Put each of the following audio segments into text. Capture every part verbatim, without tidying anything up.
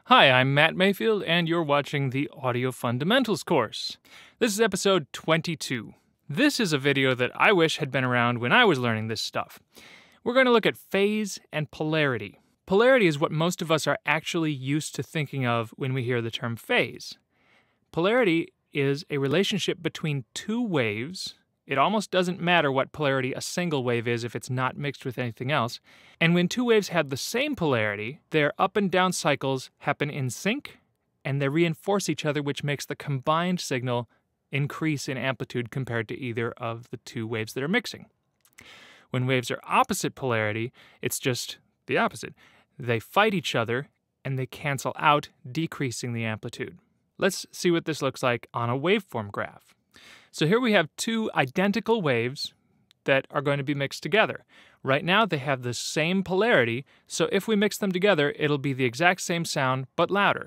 Hi, I'm Matt Mayfield, and you're watching the Audio Fundamentals course. This is episode twenty-two. This is a video that I wish had been around when I was learning this stuff. We're going to look at phase and polarity. Polarity is what most of us are actually used to thinking of when we hear the term phase. Polarity is a relationship between two waves. It almost doesn't matter what polarity a single wave is if it's not mixed with anything else. And when two waves have the same polarity, their up and down cycles happen in sync, and they reinforce each other, which makes the combined signal increase in amplitude compared to either of the two waves that are mixing. When waves are opposite polarity, it's just the opposite. They fight each other, and they cancel out, decreasing the amplitude. Let's see what this looks like on a waveform graph. So here we have two identical waves that are going to be mixed together. Right now they have the same polarity, so if we mix them together, it'll be the exact same sound, but louder.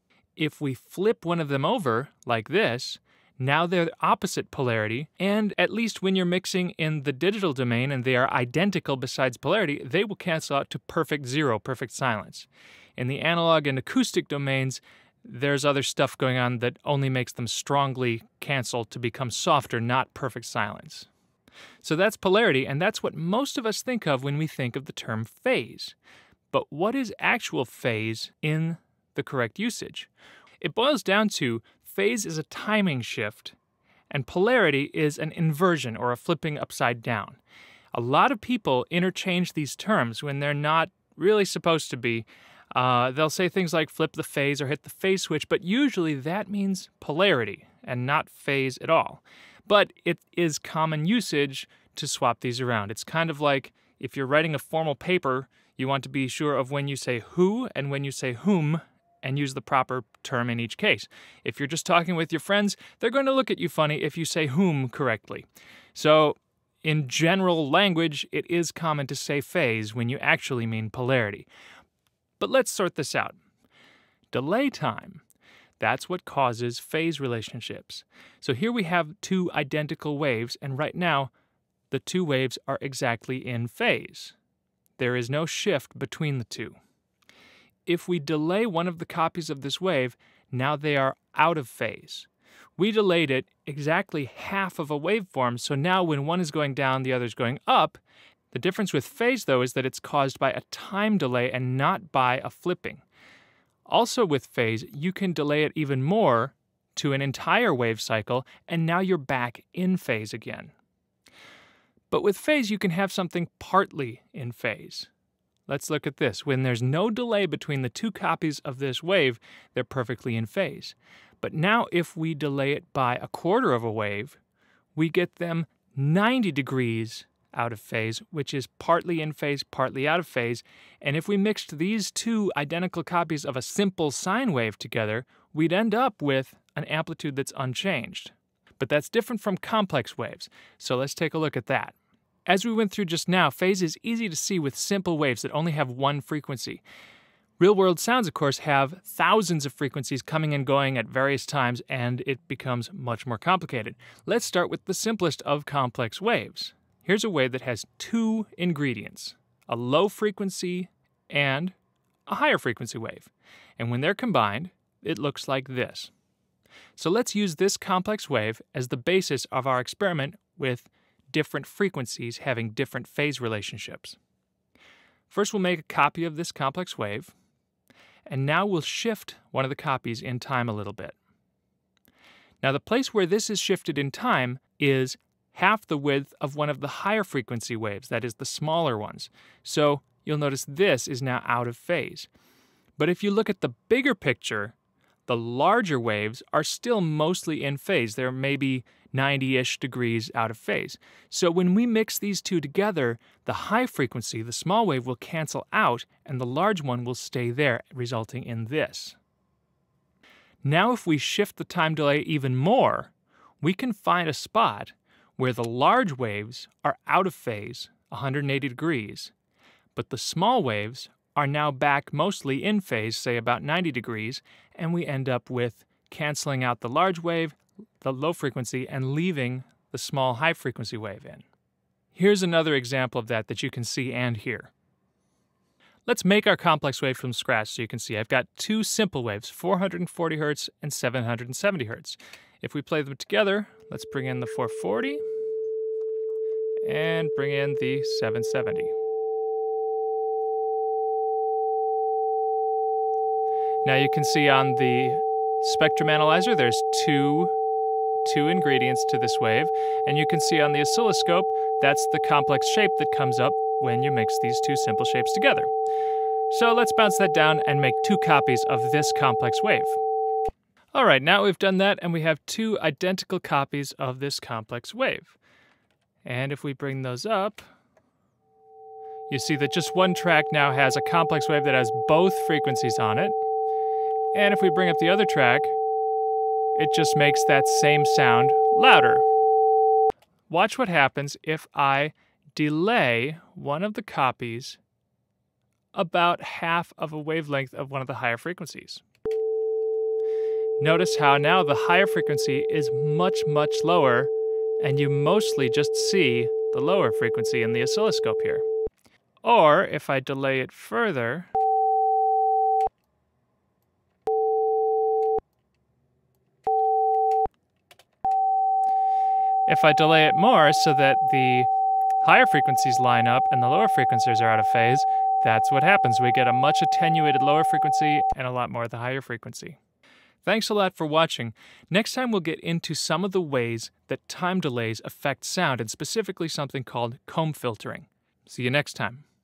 If we flip one of them over, like this, now they're opposite polarity, and at least when you're mixing in the digital domain and they are identical besides polarity, they will cancel out to perfect zero, perfect silence. In the analog and acoustic domains, there's other stuff going on that only makes them strongly cancel to become softer, not perfect silence. So that's polarity, and that's what most of us think of when we think of the term phase. But what is actual phase in the correct usage? It boils down to phase is a timing shift, and polarity is an inversion or a flipping upside down. A lot of people interchange these terms when they're not really supposed to be. Uh, they'll say things like flip the phase or hit the phase switch, but usually that means polarity and not phase at all. But it is common usage to swap these around. It's kind of like if you're writing a formal paper, you want to be sure of when you say who and when you say whom and use the proper term in each case. If you're just talking with your friends, they're going to look at you funny if you say whom correctly. So in general language, it is common to say phase when you actually mean polarity. But let's sort this out. Delay time. That's what causes phase relationships. So here we have two identical waves, and right now, the two waves are exactly in phase. There is no shift between the two. If we delay one of the copies of this wave, now they are out of phase. We delayed it exactly half of a waveform, so now when one is going down, the other is going up. The difference with phase, though, is that it's caused by a time delay and not by a flipping. Also with phase, you can delay it even more to an entire wave cycle, and now you're back in phase again. But with phase, you can have something partly in phase. Let's look at this. When there's no delay between the two copies of this wave, they're perfectly in phase. But now if we delay it by a quarter of a wave, we get them ninety degrees out of phase, which is partly in phase, partly out of phase. And if we mixed these two identical copies of a simple sine wave together, we'd end up with an amplitude that's unchanged. But that's different from complex waves, so let's take a look at that. As we went through just now, phase is easy to see with simple waves that only have one frequency. Real-world sounds, of course, have thousands of frequencies coming and going at various times, and it becomes much more complicated. Let's start with the simplest of complex waves. Here's a wave that has two ingredients, a low frequency and a higher frequency wave. And when they're combined, it looks like this. So let's use this complex wave as the basis of our experiment with different frequencies having different phase relationships. First, we'll make a copy of this complex wave, and now we'll shift one of the copies in time a little bit. Now, the place where this is shifted in time is half the width of one of the higher frequency waves, that is the smaller ones. So you'll notice this is now out of phase. But if you look at the bigger picture, the larger waves are still mostly in phase. They're maybe ninety-ish degrees out of phase. So when we mix these two together, the high frequency, the small wave, will cancel out, and the large one will stay there, resulting in this. Now if we shift the time delay even more, we can find a spot where the large waves are out of phase, one hundred eighty degrees, but the small waves are now back mostly in phase, say about ninety degrees, and we end up with canceling out the large wave, the low frequency, and leaving the small high frequency wave in. Here's another example of that that you can see and hear. Let's make our complex wave from scratch so you can see I've got two simple waves, four hundred forty hertz and seven hundred seventy hertz. If we play them together, let's bring in the four forty and bring in the seven seventy. Now you can see on the spectrum analyzer there's two, two ingredients to this wave, and you can see on the oscilloscope that's the complex shape that comes up when you mix these two simple shapes together. So let's bounce that down and make two copies of this complex wave. Alright, now we've done that and we have two identical copies of this complex wave. And if we bring those up, you see that just one track now has a complex wave that has both frequencies on it. And if we bring up the other track, it just makes that same sound louder. Watch what happens if I delay one of the copies about half of a wavelength of one of the higher frequencies. Notice how now the higher frequency is much, much lower, and you mostly just see the lower frequency in the oscilloscope here. Or if I delay it further, if I delay it more so that the higher frequencies line up and the lower frequencies are out of phase, that's what happens. We get a much attenuated lower frequency and a lot more of the higher frequency. Thanks a lot for watching. Next time we'll get into some of the ways that time delays affect sound, and specifically something called comb filtering. See you next time.